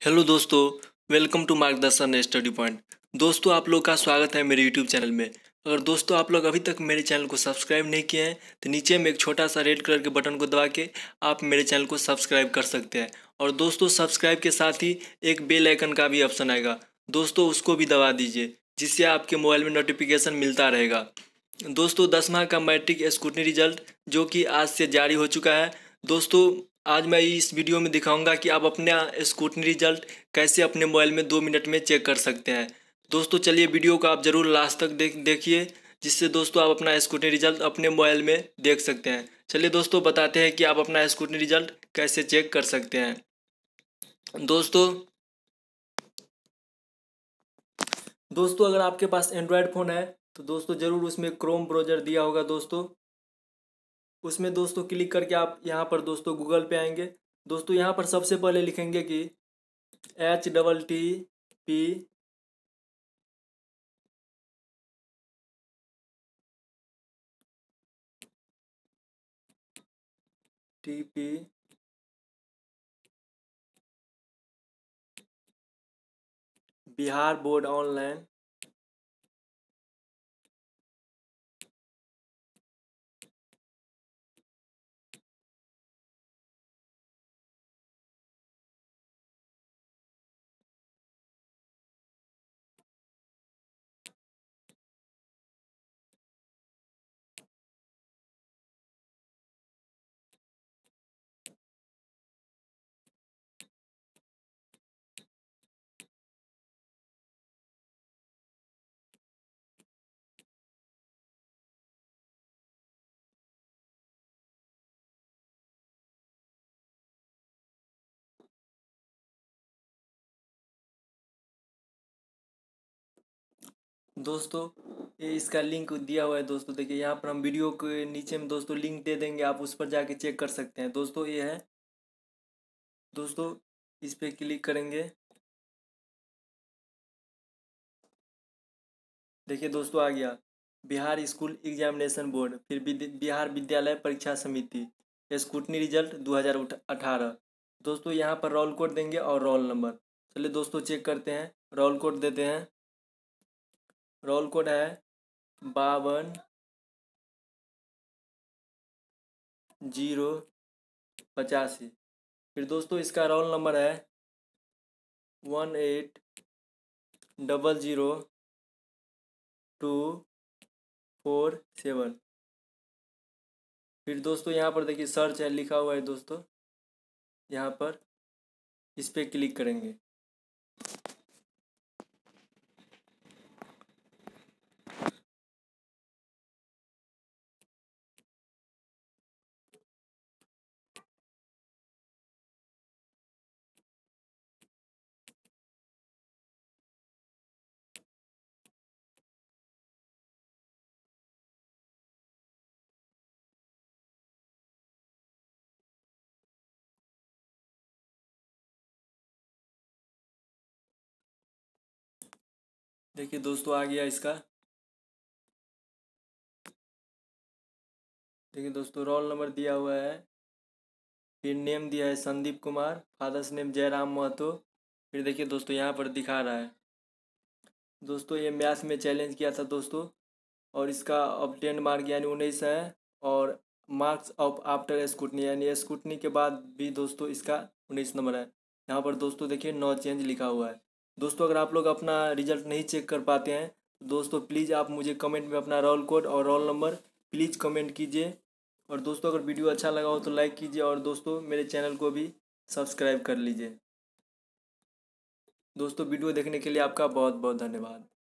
Hello दोस्तों, welcome to Margdarshan study point. दोस्तों, आप लोग का स्वागत है मेरे यूट्यूब चैनल में। अगर दोस्तों आप लोग अभी तक मेरे चैनल को सब्सक्राइब नहीं किए हैं तो नीचे में एक छोटा सा रेड कलर के बटन को दबा के आप मेरे चैनल को सब्सक्राइब कर सकते हैं। और दोस्तों सब्सक्राइब के साथ ही एक बेल आइकन का भी ऑप्शन आएगा, दोस्तों उसको भी दबा दीजिए, जिससे आपके मोबाइल में नोटिफिकेशन मिलता रहेगा। दोस्तों 10वां का मैट्रिक स्कूटनी रिजल्ट जो कि आज से जारी हो चुका है। दोस्तों आज मैं इस वीडियो में दिखाऊंगा कि आप अपना स्कूटनी रिजल्ट कैसे अपने मोबाइल में 2 मिनट में चेक कर सकते हैं। दोस्तों चलिए वीडियो को आप ज़रूर लास्ट तक देखिए, जिससे दोस्तों आप अपना स्कूटनी रिजल्ट अपने मोबाइल में देख सकते हैं। चलिए दोस्तों बताते हैं कि आप अपना स्कूटनी रिजल्ट कैसे चेक कर सकते हैं। दोस्तों अगर आपके पास एंड्रॉयड फ़ोन है तो दोस्तों ज़रूर उसमें क्रोम ब्राउज़र दिया होगा। दोस्तों उसमें दोस्तों क्लिक करके आप यहाँ पर दोस्तों गूगल पे आएंगे। दोस्तों यहाँ पर सबसे पहले लिखेंगे कि HTTP बिहार बोर्ड ऑनलाइन दोस्तों ये इसका लिंक दिया हुआ है। दोस्तों देखिए यहाँ पर हम वीडियो के नीचे में दोस्तों लिंक दे देंगे, आप उस पर जाके चेक कर सकते हैं। दोस्तों ये है, दोस्तों इस पर क्लिक करेंगे। देखिए दोस्तों आ गया बिहार स्कूल एग्जामिनेशन बोर्ड, फिर बिहार विद्यालय परीक्षा समिति स्कूटनी रिजल्ट 2018। दोस्तों यहाँ पर रोल कोड देंगे और रोल नंबर। चलिए दोस्तों चेक करते हैं, रोल कोड देते हैं। रोल कोड है 52 085। फिर दोस्तों इसका रोल नंबर है 18000247। फिर दोस्तों यहाँ पर देखिए सर्च है लिखा हुआ है। दोस्तों यहाँ पर इस पर क्लिक करेंगे। देखिए दोस्तों आ गया इसका। देखिए दोस्तों रोल नंबर दिया हुआ है, फिर नेम दिया है संदीप कुमार, फादर्स नेम जयराम महतो। फिर देखिए दोस्तों यहाँ पर दिखा रहा है। दोस्तों ये मैथ्स में चैलेंज किया था दोस्तों, और इसका अब 10 मार्क यानी 19 है। और मार्क्स ऑफ आफ्टर स्कूटनी यानी स्कूटनी के बाद भी दोस्तों इसका 19 नंबर है। यहाँ पर दोस्तों देखिए नो चेंज लिखा हुआ है। दोस्तों अगर आप लोग अपना रिजल्ट नहीं चेक कर पाते हैं तो दोस्तों प्लीज़ आप मुझे कमेंट में अपना रोल कोड और रोल नंबर प्लीज़ कमेंट कीजिए। और दोस्तों अगर वीडियो अच्छा लगा हो तो लाइक कीजिए, और दोस्तों मेरे चैनल को भी सब्सक्राइब कर लीजिए। दोस्तों वीडियो देखने के लिए आपका बहुत बहुत धन्यवाद।